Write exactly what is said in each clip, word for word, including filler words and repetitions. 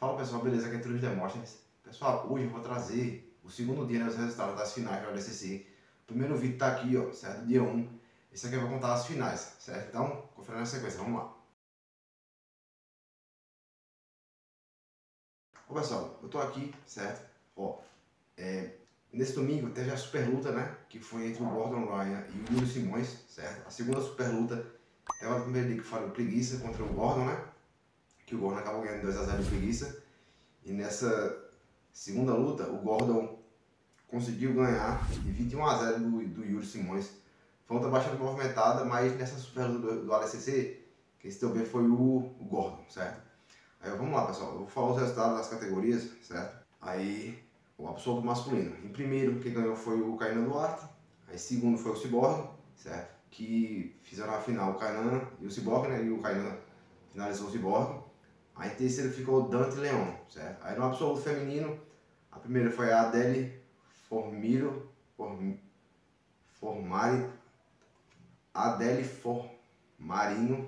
Fala pessoal, beleza? Aqui é Túlio Demóstenes. Pessoal, hoje eu vou trazer o segundo dia, né, os resultados das finais do A D C C. O primeiro vídeo tá aqui, ó, certo? Dia um. Esse aqui eu vou contar as finais, certo? Então, confere na sequência, vamos lá. Ó pessoal, eu tô aqui, certo? Ó, é, nesse domingo teve a super luta, né? Que foi entre o Gordon Ryan e o Júlio Simões, certo? A segunda super luta teve a primeira dia que foi o Preguiça contra o Gordon, né? Que o Gordon acabou ganhando dois a zero de Preguiça. E nessa segunda luta, o Gordon conseguiu ganhar de vinte e um a zero do, do Júlio Simões. Foi uma luta bastante movimentada, mas nessa super luta do, do A D C C, quem se deu bem foi o, o Gordon, certo? Aí vamos lá, pessoal. Eu vou falar os resultados das categorias, certo? Aí, o absoluto masculino. Em primeiro, quem ganhou foi o Kainan Duarte. Aí, segundo foi o Cyborg, certo? Que fizeram a final o Kainan e o Cyborg, né? E o Kainan finalizou o Cyborg. Aí, em terceiro ficou o Dante Leon, certo? Aí, no absoluto feminino, a primeira foi a Adele Formiro, Form, Formari, Adele Formarino,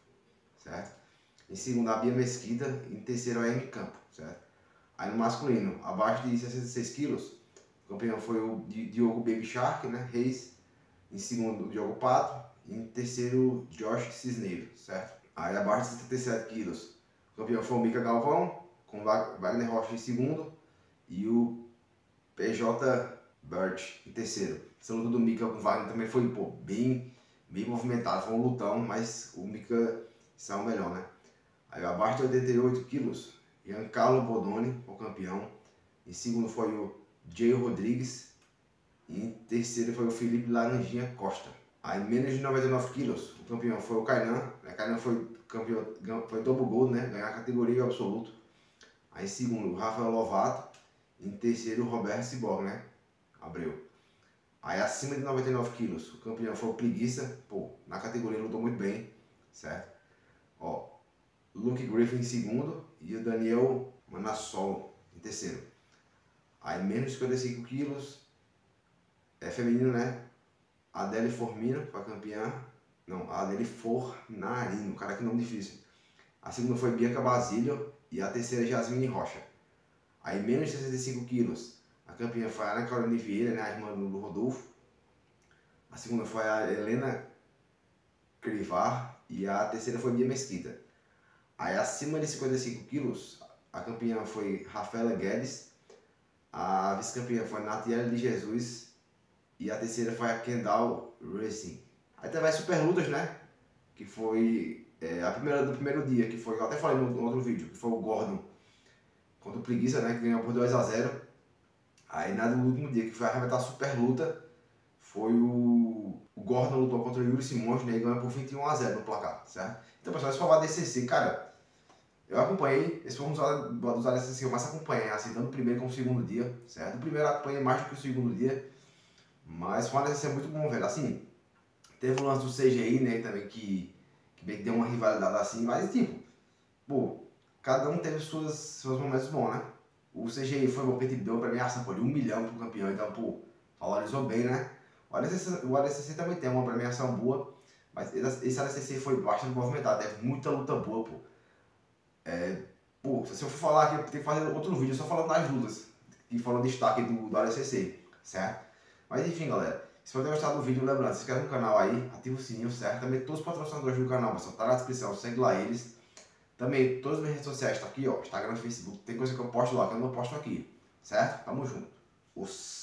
certo? Em segundo, a Bia Mesquita. Em terceiro, a M Campo, certo? Aí no masculino, abaixo de sessenta e seis quilos, o campeão foi o Diogo Baby Shark, né? Reis. Em segundo, o Diogo Pato. E em terceiro, Josh Cisneiro, certo? Aí abaixo de setenta e sete quilos, o campeão foi o Mika Galvão, com Wagner Rocha em segundo. E o P J Burt em terceiro. Essa luta do Mika com o Wagner também foi pô, bem, bem movimentada, foi um lutão, mas o Mika saiu melhor, né? Aí abaixo de oitenta e oito quilos, Giancarlo Bodoni, o campeão. Em segundo foi o Jay Rodrigues. E em terceiro foi o Felipe Laranjinha Costa. Aí menos de noventa e nove quilos, o campeão foi o Kainan. O Kainan foi campeão, foi double gold, né? Ganhar a categoria absoluto. Aí em segundo, o Rafael Lovato. Em terceiro, o Roberto Cyborg, né? Abreu. Aí acima de noventa e nove quilos, o campeão foi o Preguiça. Pô, na categoria lutou muito bem, certo? Ó, Luke Griffin em segundo e o Daniel Manassol em terceiro. Aí menos de cinquenta e cinco quilos, é feminino, né? Adele Formino foi a campeã. Não, Adele Fornarino, cara, que nome difícil. A segunda foi Bianca Basílio e a terceira Jasmine Rocha. Aí menos de sessenta e cinco quilos, a campeã foi a Ana Carolina Vieira, né, a irmã do Rodolfo. A segunda foi a Helena Crivar e a terceira foi Bia Mesquita. Aí acima de cinquenta e cinco quilos, a campeã foi Rafaela Guedes, a vice-campeã foi Natiele de Jesus e a terceira foi a Kendall Racing. Aí teve as super lutas, né, que foi é, a primeira do primeiro dia, que foi, eu até falei no, no outro vídeo, que foi o Gordon contra o Preguiça, né, que ganhou por dois a zero. Aí na do último dia, que foi arrebentar a super luta, foi o, o Gordon lutou contra o Júlio Simões, né, e ganhou por vinte e um a zero no placar, certo? Então pessoal, esse foi o A D C C, cara, eu acompanhei, esse foi um dos A D C C que eu mais acompanhei, assim, tanto o primeiro como o segundo dia, certo? O primeiro eu acompanhei mais do que o segundo dia, mas foi um A D C C muito bom, velho, assim, teve o lance do C G I, né, também, que, que meio que deu uma rivalidade assim, mas tipo, pô, cada um teve suas, seus momentos bons, né? O C G I foi bom porque deu uma premiação pô, de um milhão pro campeão, então, pô, valorizou bem, né? O A D C C, o A D C C também tem uma premiação boa, mas esse A D C C foi bastante movimentado, teve muita luta boa, pô. É, pô, se eu for falar aqui, tem que fazer outro vídeo só falando das lutas, que foram destaque do, do A D C C, certo? Mas enfim, galera, se você gostar do vídeo, lembrando, se inscreve no canal aí, ativa o sininho, certo? Também todos os patrocinadores do canal, pessoal, tá na descrição, segue lá eles. Também, todas as minhas redes sociais estão aqui, ó, Instagram, Facebook, tem coisa que eu posto lá que eu não posto aqui, certo? Tamo junto. Os